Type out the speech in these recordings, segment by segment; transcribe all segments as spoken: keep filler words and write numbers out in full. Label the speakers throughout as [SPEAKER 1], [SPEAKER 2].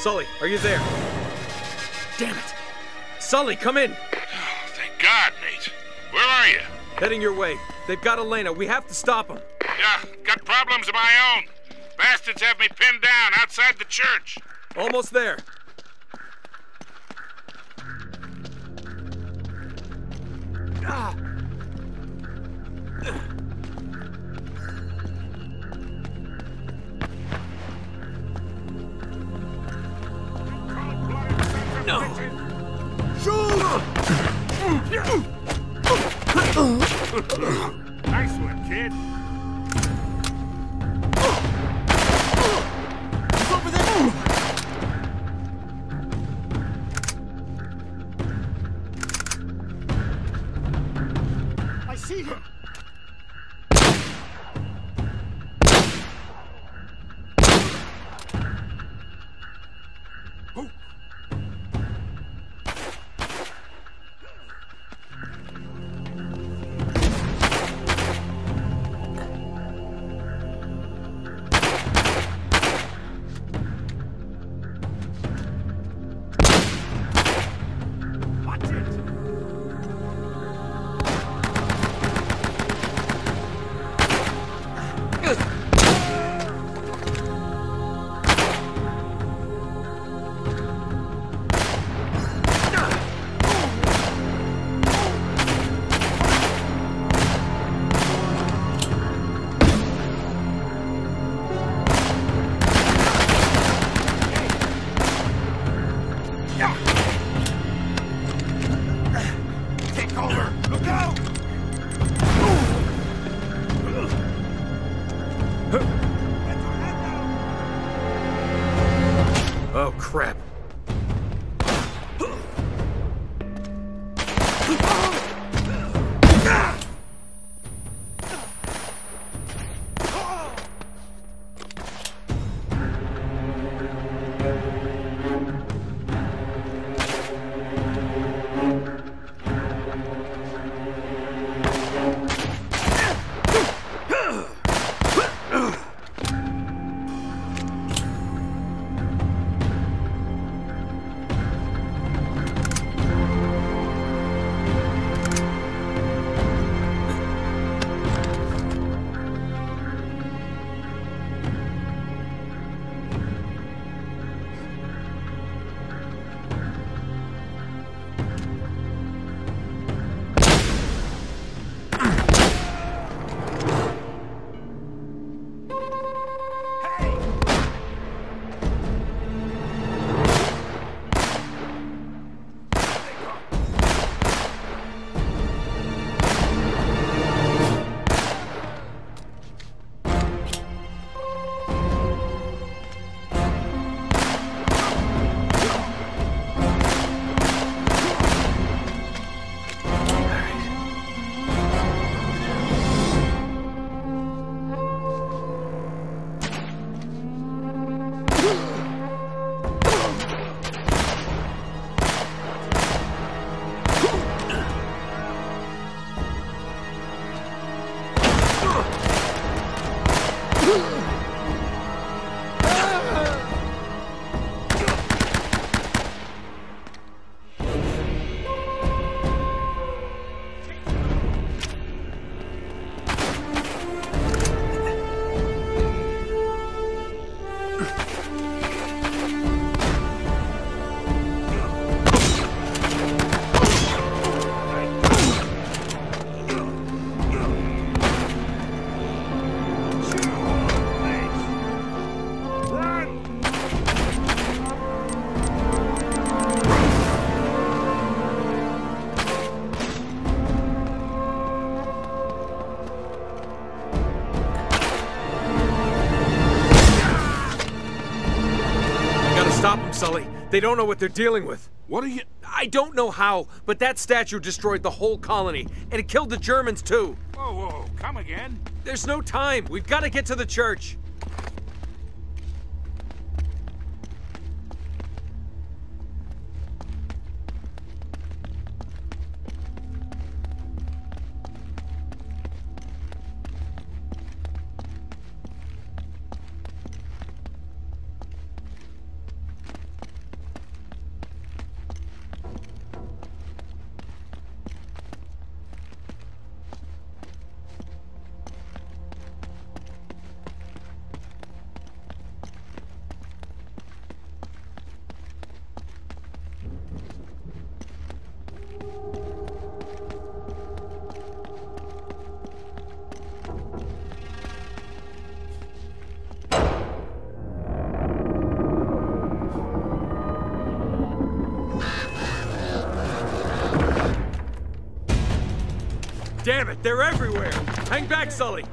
[SPEAKER 1] Sully, are you there? Damn it! Sully, come in!
[SPEAKER 2] Oh, thank God, Nate. Where are you?
[SPEAKER 1] Heading your way. They've got Elena. We have to stop them.
[SPEAKER 2] Yeah, got problems of my own. Bastards have me pinned down outside the church.
[SPEAKER 1] Almost there. Ah. No.
[SPEAKER 2] Nice one, kid.
[SPEAKER 3] He's over there. I see him.
[SPEAKER 1] Oh, crap. Stop them, Sully. They don't know what they're dealing with.
[SPEAKER 2] What are you...
[SPEAKER 1] I don't know how, but that statue destroyed the whole colony, and it killed the Germans, too.
[SPEAKER 2] Whoa, whoa, come again?
[SPEAKER 1] There's no time. We've got to get to the church. Damn it, they're everywhere! Hang back, Sully!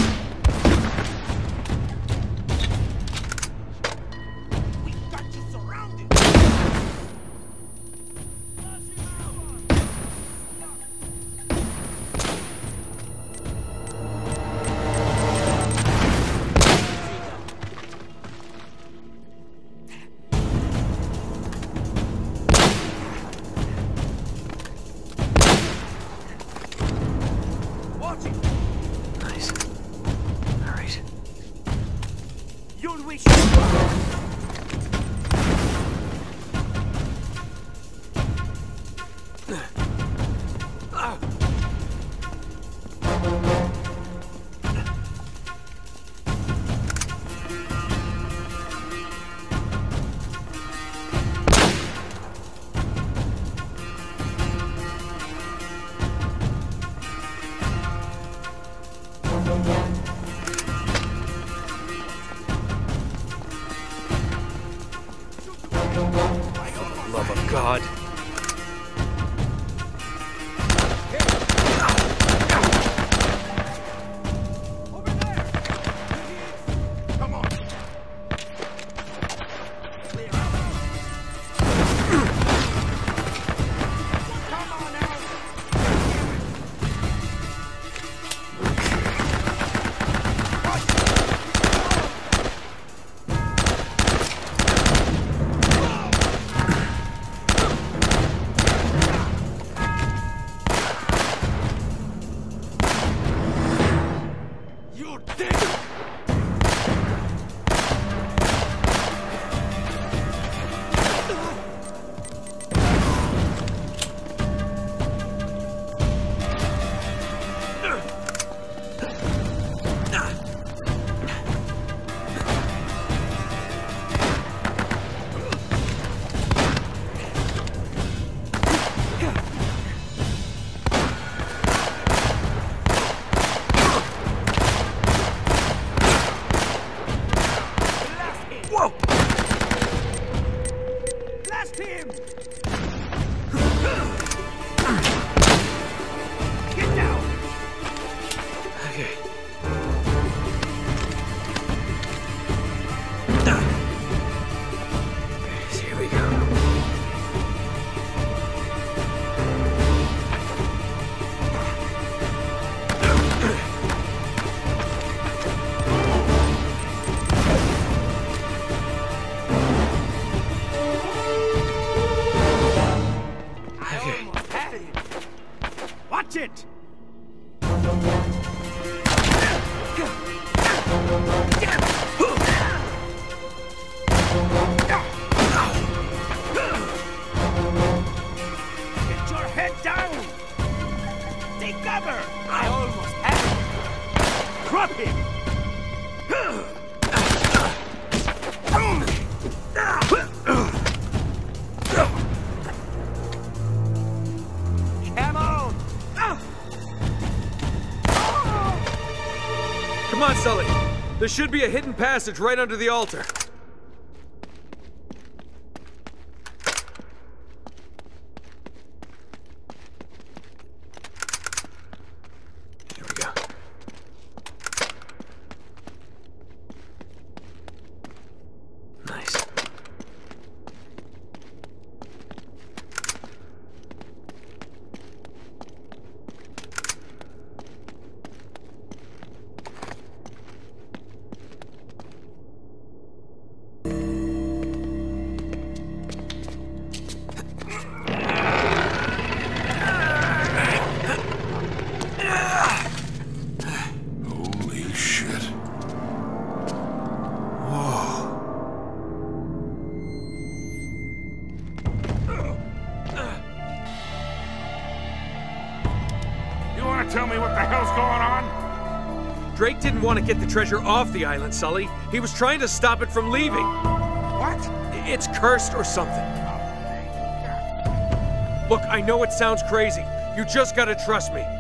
[SPEAKER 3] We got you surrounded!
[SPEAKER 1] Nice. All right.
[SPEAKER 3] You'll wish
[SPEAKER 1] Love of God.
[SPEAKER 3] over there! Come on! Clear out! Come on now! You're dead!
[SPEAKER 1] Whoa!
[SPEAKER 3] Blast him! Get down!
[SPEAKER 1] Okay. So here we go.
[SPEAKER 3] I almost had it! Watch it! Get your head down! Take cover! I almost had it! Drop him! Come on!
[SPEAKER 1] Come on, Sully. There should be a hidden passage right under the altar. Here we go. Nice.
[SPEAKER 2] Holy shit. You want to tell me what the hell's going on?
[SPEAKER 1] Drake didn't want to get the treasure off the island, Sully. He was trying to stop it from leaving.
[SPEAKER 2] What?
[SPEAKER 1] It's cursed or something. Look, I know it sounds crazy. You just gotta trust me.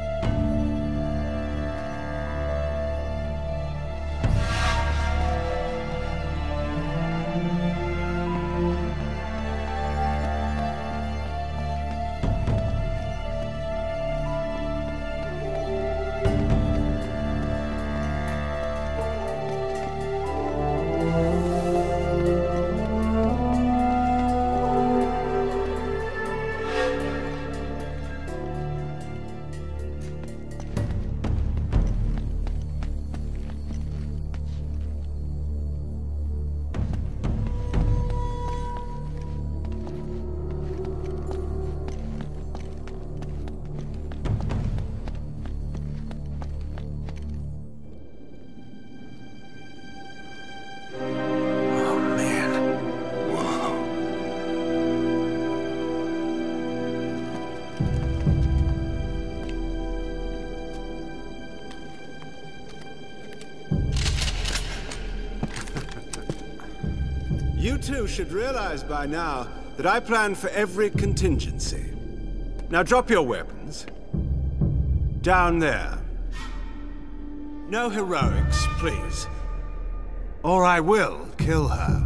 [SPEAKER 4] You two should realize by now that I plan for every contingency. Now drop your weapons. Down there. No heroics, please. Or I will kill her.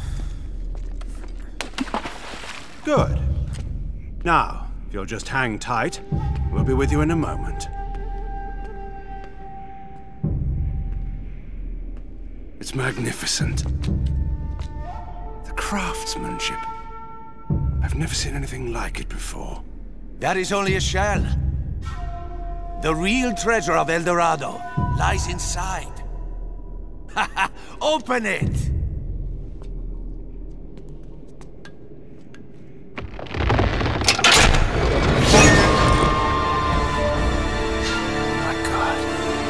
[SPEAKER 4] Good. Now, if you'll just hang tight, we'll be with you in a moment. It's magnificent. The craftsmanship. I've never seen anything like it before.
[SPEAKER 3] That is only a shell. The real treasure of El Dorado lies inside. Haha! Open it!
[SPEAKER 4] My God.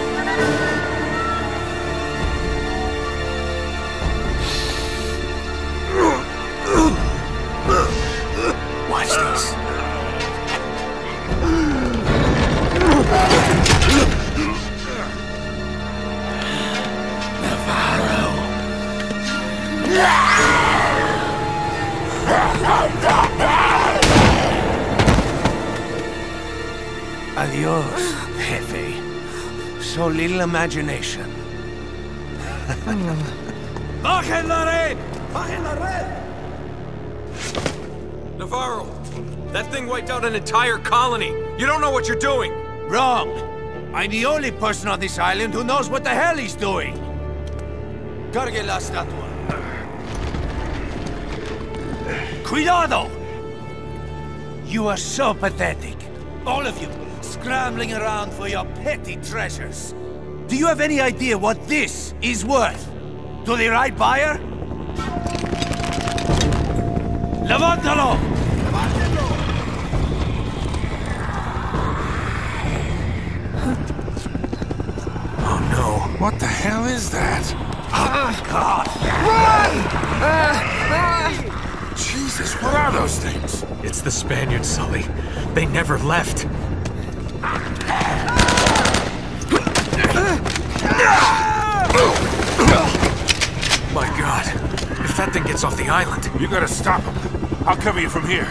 [SPEAKER 3] Watch this. Adios, Jefe. So little imagination. Bajen la red! Bajen la red!
[SPEAKER 1] Navarro, that thing wiped out an entire colony. You don't know what you're doing.
[SPEAKER 3] Wrong. I'm the only person on this island who knows what the hell he's doing. Cargue la estatua. Cuidado! You are so pathetic. All of you, scrambling around for your petty treasures. Do you have any idea what this is worth? To the right buyer? Levántalo!
[SPEAKER 2] Oh no, what the hell is that?
[SPEAKER 3] God!
[SPEAKER 2] Run! Jesus, what are those things?
[SPEAKER 1] It's the Spaniards, Sully. They never left. My God, if that thing gets off the island...
[SPEAKER 2] You gotta stop him. I'll cover you from here.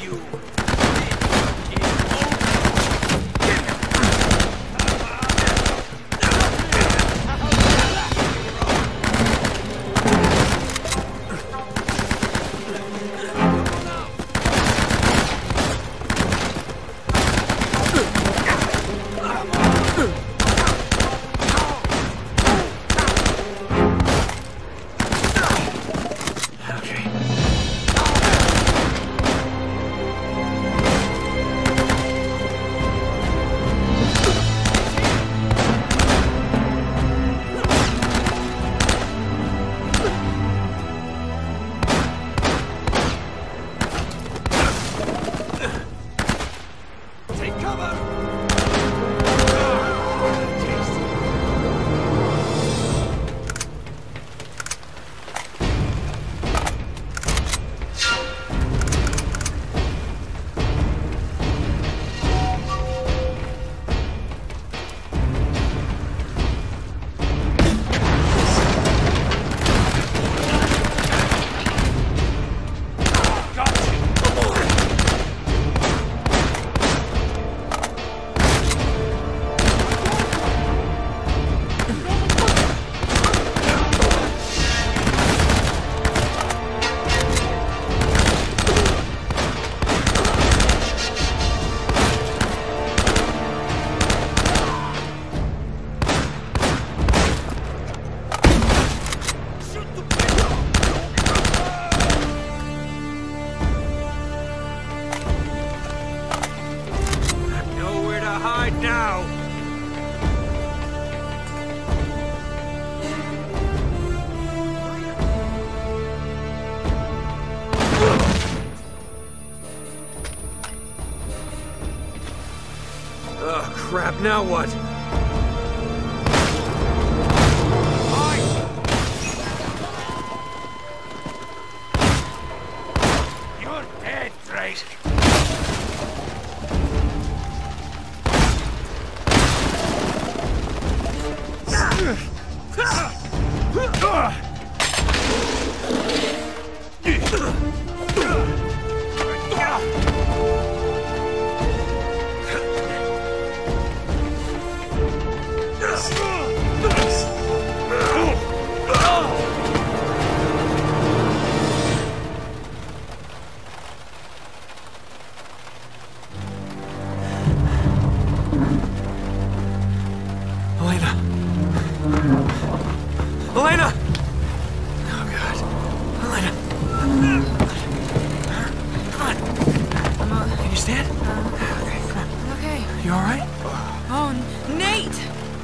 [SPEAKER 3] you!
[SPEAKER 1] Oh, crap, now what?
[SPEAKER 3] You're dead, Grace.
[SPEAKER 1] Elena! Elena! Oh, God. Elena! Come on.
[SPEAKER 5] I'm o-
[SPEAKER 1] Can you stand?
[SPEAKER 5] uh,
[SPEAKER 1] Okay, come on.
[SPEAKER 5] okay.
[SPEAKER 1] You all right?
[SPEAKER 5] Oh, Nate!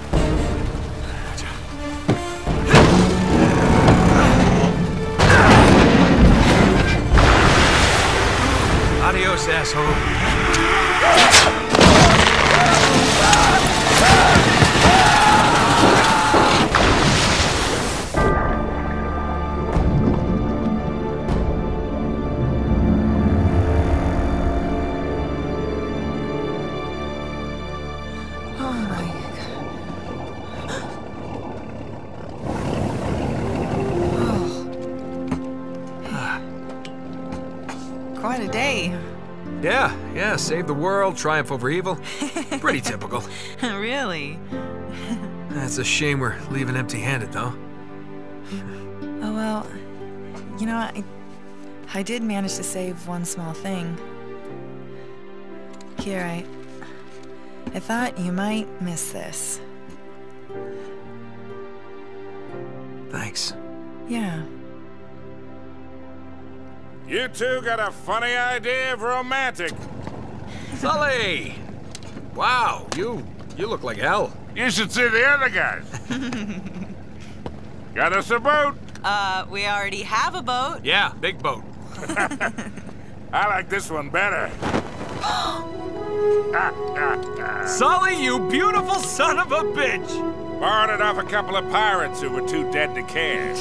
[SPEAKER 1] Adios, asshole.
[SPEAKER 5] Oh my God. Oh. Quite a day.
[SPEAKER 1] Yeah, yeah, save the world, triumph over evil. Pretty typical.
[SPEAKER 5] Really?
[SPEAKER 1] It's a shame we're leaving empty-handed, though.
[SPEAKER 5] Oh, well, you know, I, I did manage to save one small thing. Here, I... I thought you might miss this.
[SPEAKER 1] Thanks.
[SPEAKER 5] Yeah.
[SPEAKER 2] You two got a funny idea of romantic.
[SPEAKER 1] Sully! Wow, you you look like hell.
[SPEAKER 2] You should see the other guys. Got us a boat.
[SPEAKER 5] Uh, we already have a boat.
[SPEAKER 1] Yeah, big boat.
[SPEAKER 2] I like this one better.
[SPEAKER 1] Sully, you beautiful son of a bitch!
[SPEAKER 2] Borrowed it off a couple of pirates who were too dead to care.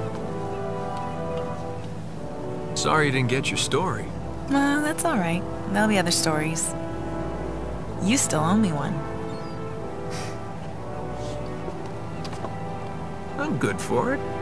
[SPEAKER 1] Sorry you didn't get your story.
[SPEAKER 5] Well, that's all right. there'll be other stories. You still owe me one.
[SPEAKER 1] I'm good for it.